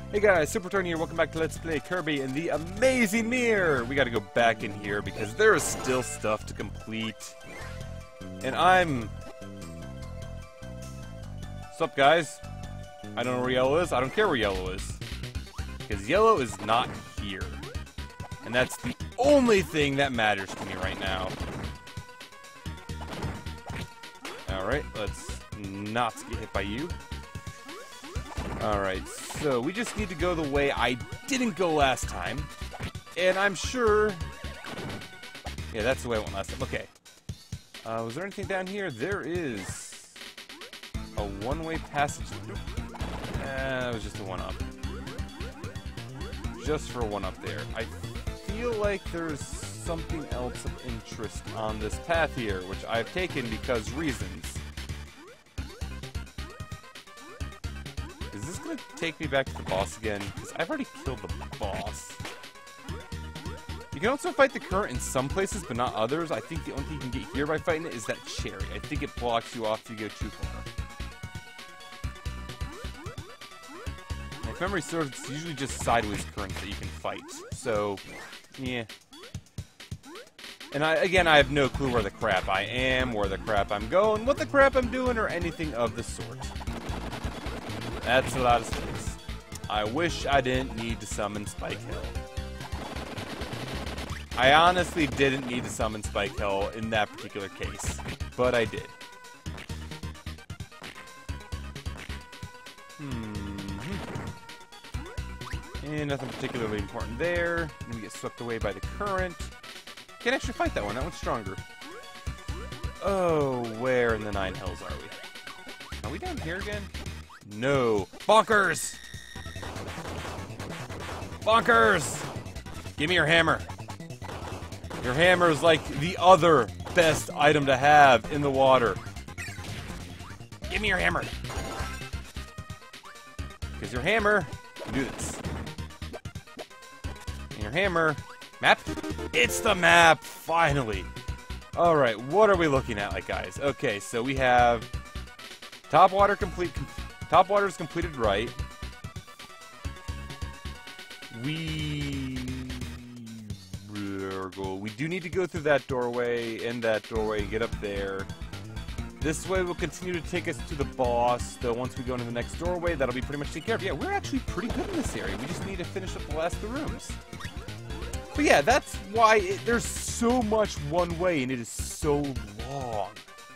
Hey guys, Super Turn here, welcome back to Let's Play Kirby and the Amazing Mirror! We gotta go back in here because there is still stuff to complete. And What's up, guys? I don't know where yellow is, I don't care where yellow is. Because yellow is not here. And that's the only thing that matters to me right now. Alright, let's not get hit by you. Alright, so we just need to go the way I didn't go last time. And I'm sure... Yeah, that's the way I went last time. Okay. Was there anything down here? There is a one-way passage. That was just a one-up. Just for a one-up there. I feel like there's something else of interest on this path here, which I've taken because reasons. Is this going to take me back to the boss again? Because I've already killed the boss. You can also fight the current in some places, but not others. I think the only thing you can get here by fighting it is that cherry. I think it blocks you off if you go too far. And if memory serves, it's usually just sideways currents that you can fight. So, yeah. And again, I have no clue where the crap I am, where the crap I'm going, what the crap I'm doing, or anything of the sort. That's a lot of space. I wish I didn't need to summon Spike Hill. I honestly didn't need to summon Spike Hill in that particular case, but I did. And nothing particularly important there. And we get swept away by the current. Can't actually fight that one. That one's stronger. Oh, where in the Nine Hells are we? Are we down here again? No. Bonkers! Bonkers! Give me your hammer. Your hammer is like the other best item to have in the water. Give me your hammer. Because your hammer can do this. And your hammer... Map? It's the map! Finally! Alright, what are we looking at, like, guys? Okay, so we have... Top water is completed right. We do need to go through that doorway, and that doorway, and get up there. This way will continue to take us to the boss, though once we go into the next doorway, that'll be pretty much taken care of. Yeah, we're actually pretty good in this area. We just need to finish up the last of the rooms. But yeah, that's why there's so much one way, and it is so long.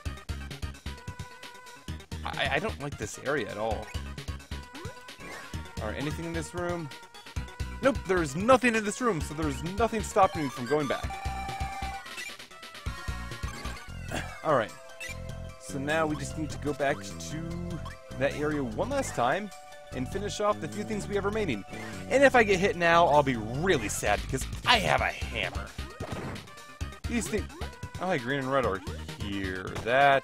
I don't like this area at all. Alright, anything in this room? Nope, there's nothing in this room, so there's nothing stopping me from going back. Alright, so now we just need to go back to that area one last time and finish off the few things we have remaining. And if I get hit now, I'll be really sad because I have a hammer. These things... Oh, hey, green and red are here. That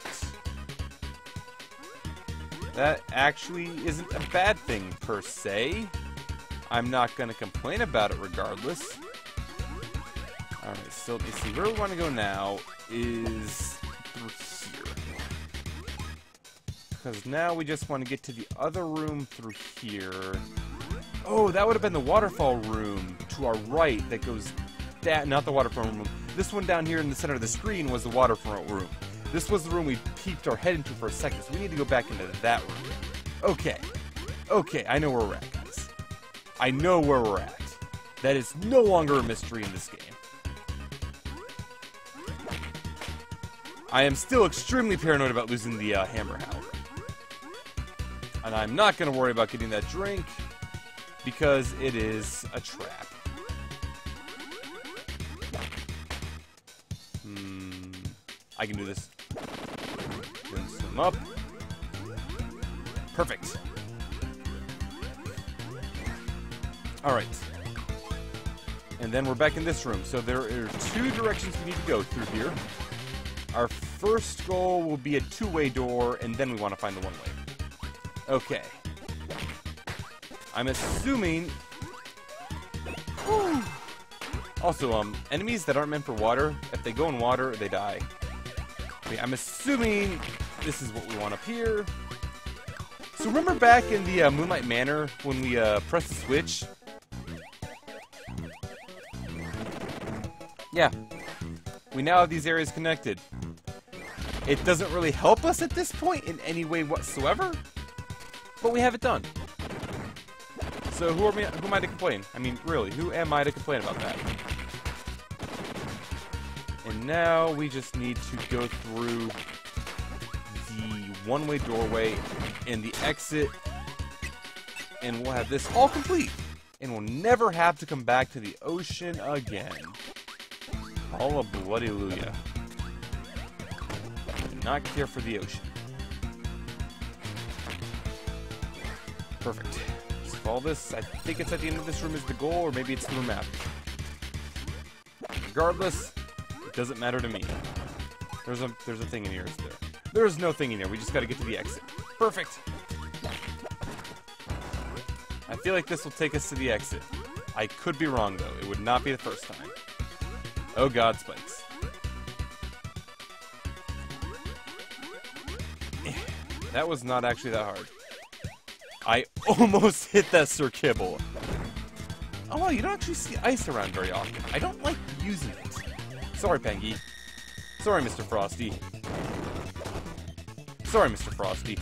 actually isn't a bad thing, per se. I'm not going to complain about it regardless. Alright, so let me see. Where we want to go now is through here. Because now we just want to get to the other room through here. Oh, that would have been the waterfall room to our right that goes... Not the waterfall room. This one down here in the center of the screen was the waterfront room. This was the room we peeped our head into for a second, so we need to go back into that room. Okay. Okay, I know where we're at, guys. I know where we're at. That is no longer a mystery in this game. I am still extremely paranoid about losing the hammer, however. And I'm not going to worry about getting that drink, because it is a trap. I can do this. Rinse them up. Perfect. Alright. And then we're back in this room. So there are two directions we need to go through here. Our first goal will be a two-way door, and then we want to find the one-way. Okay. I'm assuming... Whew. Also, enemies that aren't meant for water, if they go in water, they die. Okay, I'm assuming this is what we want up here. So remember back in the Moonlight Manor when we pressed the switch? Yeah. We now have these areas connected. It doesn't really help us at this point in any way whatsoever, but we have it done. So who am I to complain? I mean, really, who am I to complain about that? And now we just need to go through the one-way doorway and the exit, and we'll have this all complete. And we'll never have to come back to the ocean again. Hallelujah. I do not care for the ocean. Perfect. Just follow this. I think it's at the end of this room is the goal, or maybe it's the room after. Regardless, it doesn't matter to me. There's a thing in here, is there? There is no thing in here. We just got to get to the exit. Perfect. I feel like this will take us to the exit. I could be wrong, though. It would not be the first time. Oh god, spikes. That was not actually that hard. I almost hit that Sir Kibble. Oh well, you don't actually see ice around very often. I don't like using it. Sorry, Pengy. Sorry, Mr. Frosty. Sorry, Mr. Frosty.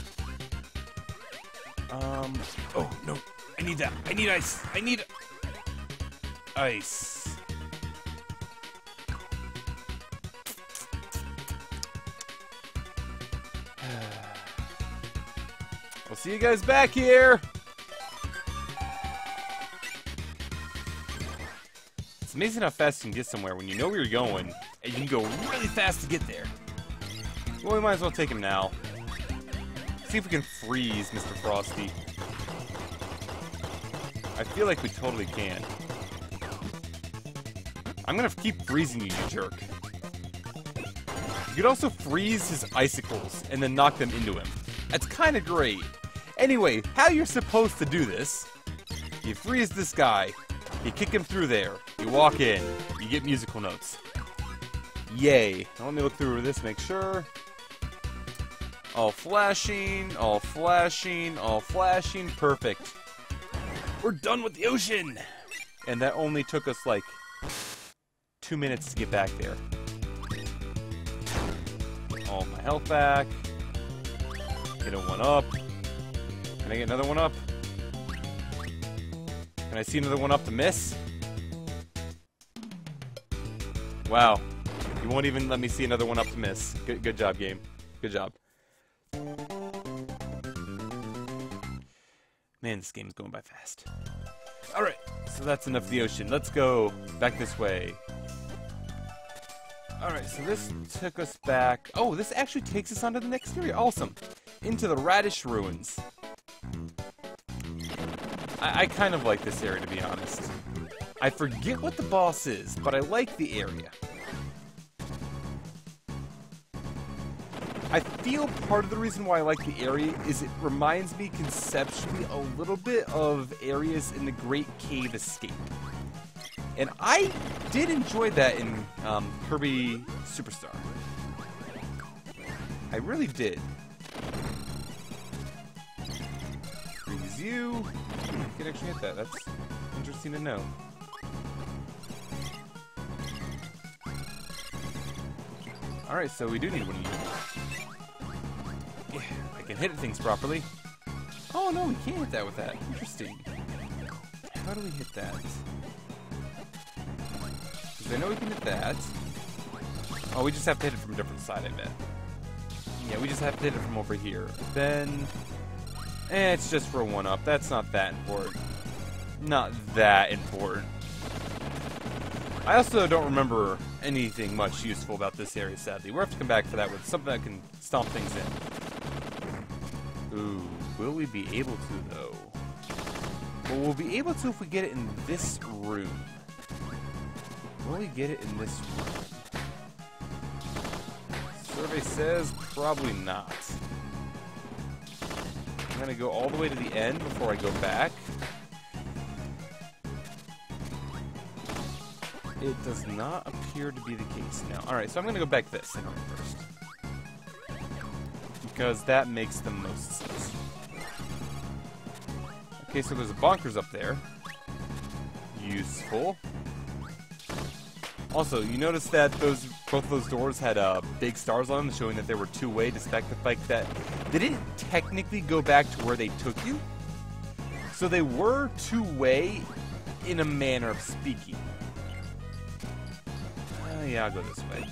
Oh, no. I need that. I need ice. I need ice. We'll see you guys back here. It's amazing how fast you can get somewhere when you know where you're going, and you can go really fast to get there. Well, we might as well take him now. See if we can freeze Mr. Frosty. I feel like we totally can. I'm gonna keep freezing you, you jerk. You could also freeze his icicles and then knock them into him. That's kind of great. Anyway, how you're supposed to do this, you freeze this guy, you kick him through there, you walk in, you get musical notes. Yay. Now let me look through this, make sure. All flashing, all flashing, all flashing, perfect. We're done with the ocean! And that only took us like 2 minutes to get back there. All my health back. Get a one up. Can I get another one up? Can I see another one up to miss? Wow. You won't even let me see another one up to miss. Good job, game. Good job. Man, this game's going by fast. Alright, so that's enough of the ocean. Let's go back this way. Alright, so this took us back... Oh, this actually takes us onto the next area. Awesome. Into the Radish Ruins. I kind of like this area, to be honest. I forget what the boss is, but I like the area. I feel part of the reason why I like the area is it reminds me conceptually a little bit of areas in the Great Cave Escape. And I did enjoy that in Kirby Superstar. I really did. Freeze you. You can actually hit that. That's interesting to know. Alright, so we do need one of you. Yeah, I can hit things properly. Oh no, we can't hit that with that. Interesting. How do we hit that? Because I know we can hit that. Oh, we just have to hit it from a different side, I bet. Yeah, we just have to hit it from over here. Then... it's just for a one-up. That's not that important. Not that important. I also don't remember anything much useful about this area, sadly. We'll have to come back for that with something that can stomp things in. Ooh, will we be able to, though? Well, we'll be able to if we get it in this room. Will we get it in this room? Survey says probably not. I'm gonna go all the way to the end before I go back. It does not appear to be the case now. Alright, so I'm gonna go back this in first. Because that makes the most sense. Okay, so there's a bonkers up there. Useful. Also, you notice that both of those doors had big stars on them, showing that they were two-way, despite the fact that they didn't technically go back to where they took you. So they were two-way in a manner of speaking. Yeah, I'll go this way.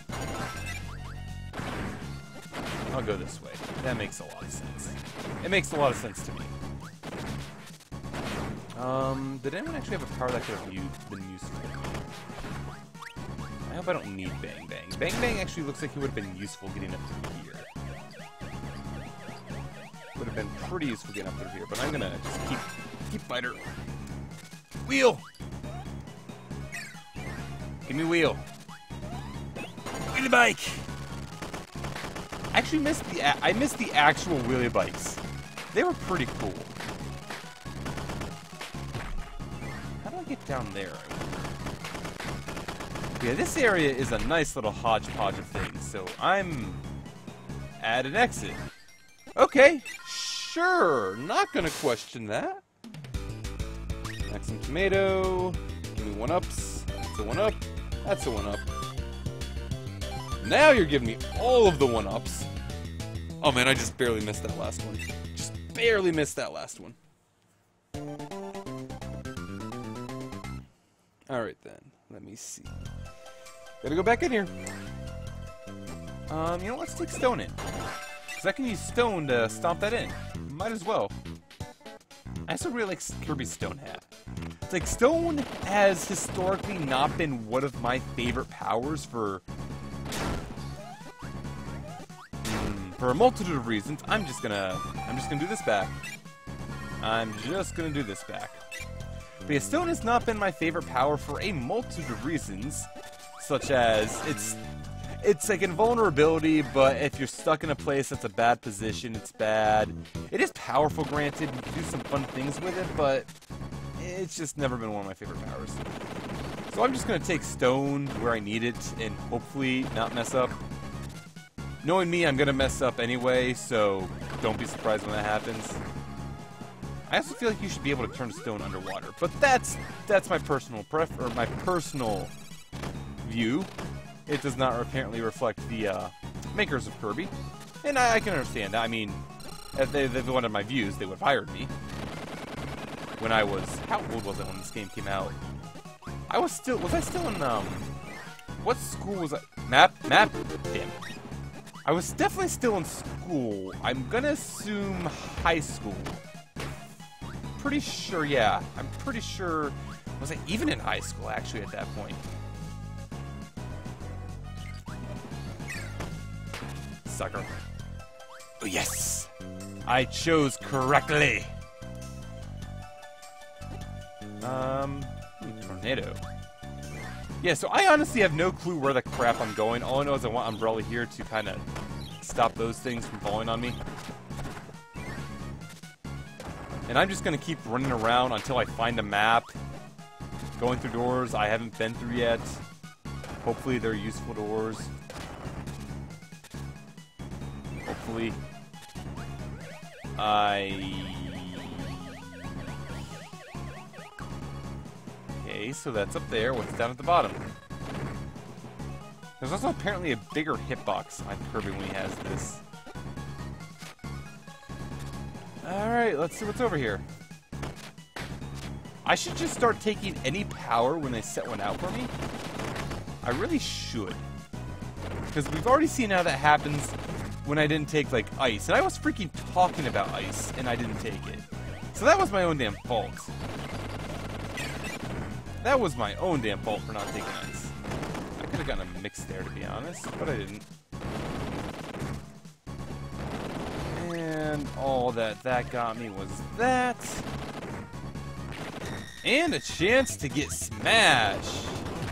I'll go this way. That makes a lot of sense. It makes a lot of sense to me. Did anyone actually have a power that could have been useful? I hope I don't need Bang Bang. Bang Bang actually looks like he would have been useful getting up through here. Would have been pretty useful getting up through here, but I'm gonna just keep fighter. Wheel! Give me wheel. Wheelie bike! I actually missed the actual wheelie bikes. They were pretty cool. How do I get down there? Yeah, this area is a nice little hodgepodge of things, so I'm at an exit. Okay, sure, not gonna question that. Maximum tomato, give me 1-ups, that's a 1-up, that's a 1-up. Now you're giving me all of the 1-ups. Oh man, I just barely missed that last one. Just barely missed that last one. Alright then, let me see. Gotta go back in here. You know, let's take stone in. Because I can use stone to stomp that in. Might as well. I also really like Kirby's stone hat. It's like, stone has historically not been one of my favorite powers for a multitude of reasons. I'm just gonna do this back. I'm just gonna do this back. But yeah, stone has not been my favorite power for a multitude of reasons, such as it's like invulnerability, but if you're stuck in a place that's a bad position, it's bad. It is powerful, granted, you can do some fun things with it, but it's just never been one of my favorite powers. So I'm just gonna take stone where I need it and hopefully not mess up. Knowing me, I'm gonna mess up anyway, so don't be surprised when that happens. I also feel like you should be able to turn stone underwater, but that's my personal my personal view. It does not apparently reflect the makers of Kirby, and I can understand that. I mean, if they wanted my views, they would have hired me. When I was, how old was I when this game came out? Was I still in what school was I? Map, damn. I was definitely still in school. I'm gonna assume high school. Pretty sure, yeah. I'm pretty sure. Was I even in high school, actually, at that point? Sucker. Oh, yes! I chose correctly! Tornado. Yeah, so I honestly have no clue where the crap I'm going. All I know is I want Umbrella here to kind of stop those things from falling on me. And I'm just going to keep running around until I find a map. Going through doors I haven't been through yet. Hopefully they're useful doors. Hopefully. Okay, so that's up there. What's down at the bottom? There's also apparently a bigger hitbox on Kirby when he has this. Alright, let's see what's over here. I should just start taking any power when they set one out for me. I really should. Because we've already seen how that happens when I didn't take, like, ice. And I was freaking talking about ice, and I didn't take it. So that was my own damn fault. That was my own damn fault for not taking ice. I could have gotten a mix there, to be honest, but I didn't. And all that got me was that. And a chance to get smashed.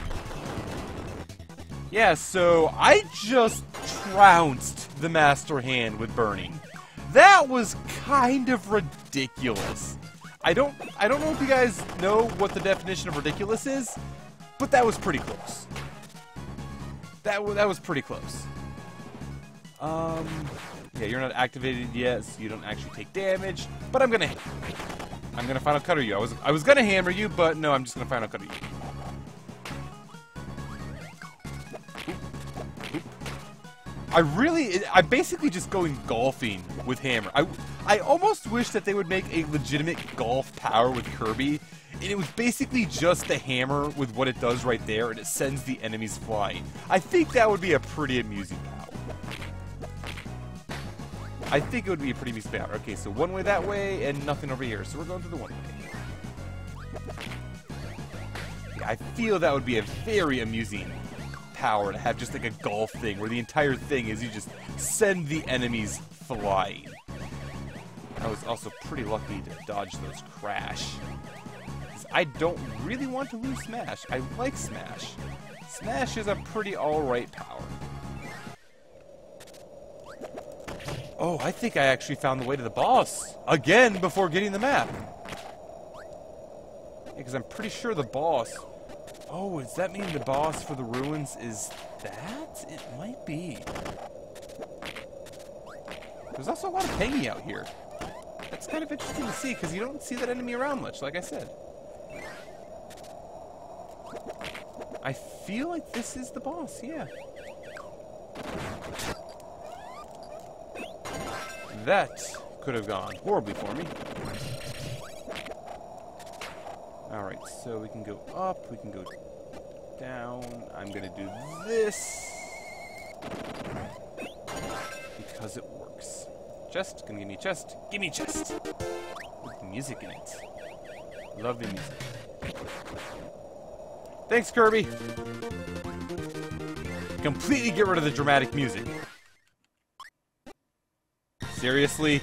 Yeah, so I just trounced the Master Hand with burning. That was kind of ridiculous. I don't know if you guys know what the definition of ridiculous is, but that was pretty close. That was pretty close. Yeah, you're not activated yet, so you don't actually take damage, but I'm gonna I'm gonna final cutter you. I was gonna hammer you, but no, I'm just gonna final cutter you. I'm basically just going golfing with hammer. I almost wish that they would make a legitimate golf power with Kirby, and it was basically just the hammer with what it does right there, and it sends the enemies flying. I think that would be a pretty amusing power. I think it would be a pretty amusing power. Okay, so one way that way, and nothing over here, so we're going through the one way. Yeah, I feel that would be a very amusing power to have just like a golf thing where the entire thing is you just send the enemies flying. I was also pretty lucky to dodge those crash. I don't really want to lose Smash. I like Smash. Smash is a pretty alright power. Oh, I think I actually found the way to the boss. Again, before getting the map. Because I'm pretty sure the boss... Oh, does that mean the boss for the ruins is that? It might be. There's also a lot of Pengy out here. That's kind of interesting to see, because you don't see that enemy around much, like I said. I feel like this is the boss, yeah. That could have gone horribly for me. Alright, so we can go up, we can go down. I'm gonna do this. Because it works. Chest, gonna give me a chest. Give me a chest! With music in it. Love the music. Thanks, Kirby! Completely get rid of the dramatic music. Seriously?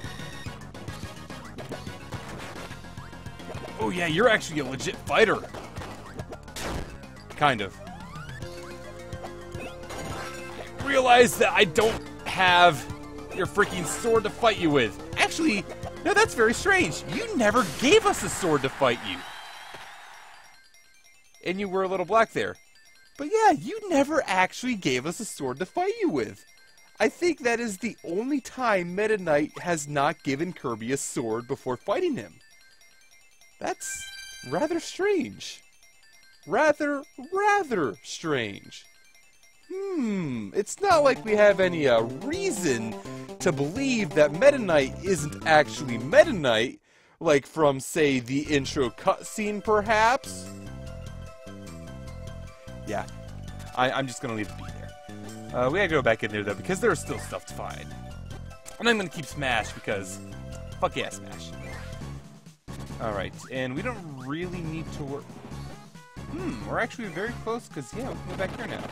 Oh yeah, you're actually a legit fighter. Kind of. I realize that I don't have your freaking sword to fight you with. Actually, no, that's very strange. You never gave us a sword to fight you. And you were a little black there. But yeah, you never actually gave us a sword to fight you with. I think that is the only time Meta Knight has not given Kirby a sword before fighting him. That's rather strange. Rather strange. It's not like we have any reason to believe that Meta Knight isn't actually Meta Knight, like from, say, the intro cutscene, perhaps? Yeah, I'm just gonna leave it be there. We gotta go back in there, though, because there's still stuff to find. And I'm gonna keep Smash, because fuck yeah, Smash. Alright, and we don't really need to work... we're actually very close, because, yeah, we can go back here now.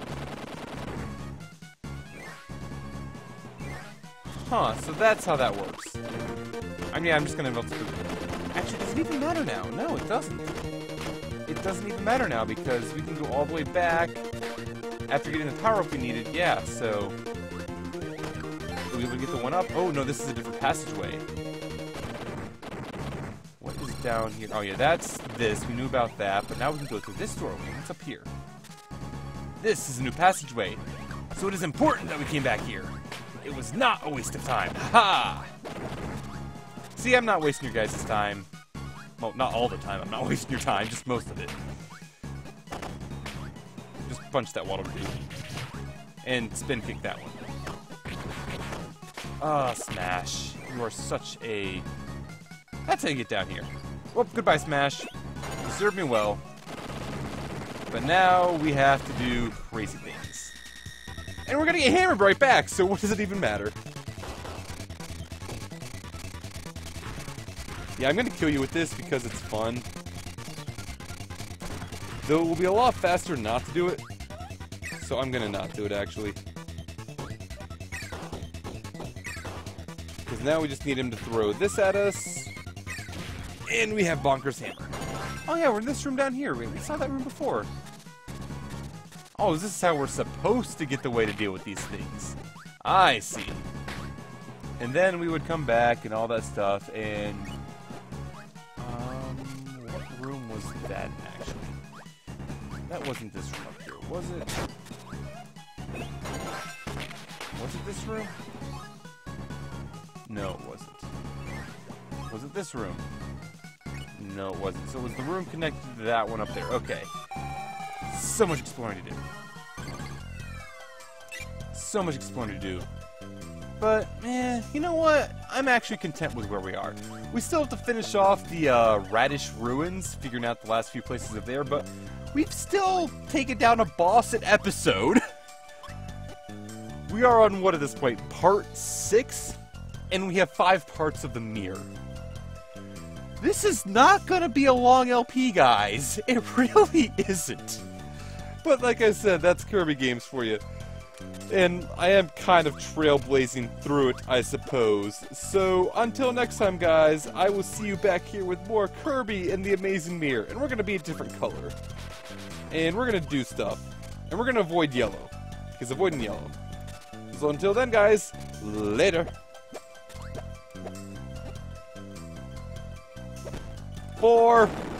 Huh, so that's how that works. I mean, I'm just gonna melt the... Actually, does it even matter now? No, it doesn't. It doesn't even matter now, because we can go all the way back after getting the power-up we needed. Yeah, so... Are we able to get the one up? Oh, no, this is a different passageway. What is down here? Oh, yeah, that's this. We knew about that, but now we can go through this doorway. What's up here? This is a new passageway. So it is important that we came back here. It was not a waste of time. Ha! See, I'm not wasting your guys' time. Well, not all the time. I'm not wasting your time. Just most of it. Just punch that water dude. And spin kick that one. Ah, Smash. You are such a... That's how you get down here. Well, goodbye, Smash. You served me well. But now we have to do crazy things. And we're gonna get hammered right back, so what does it even matter? Yeah, I'm gonna kill you with this because it's fun. Though it will be a lot faster not to do it. So I'm gonna not do it, actually. Because now we just need him to throw this at us. And we have Bonker's Hammer. Oh yeah, we're in this room down here. We saw that room before. Oh, is this how we're supposed to get the way to deal with these things? I see. And then we would come back and all that stuff, and... what room was that, actually? That wasn't this room up here, was it? Was it this room? No, it wasn't. Was it this room? No, it wasn't. So it was the room connected to that one up there. Okay. So much exploring to do. So much exploring to do. But, you know what? I'm actually content with where we are. We still have to finish off the Radish Ruins, figuring out the last few places of there, but we've still taken down a boss an episode. We are on, what at this point, part 6? And we have 5 parts of the mirror. This is not gonna be a long LP, guys. It really isn't. But like I said, that's Kirby games for you. And I am kind of trailblazing through it, I suppose. So, until next time, guys, I will see you back here with more Kirby and the Amazing Mirror. And we're gonna be a different color. And we're gonna do stuff. And we're gonna avoid yellow. Because avoiding yellow. So until then, guys, later. 4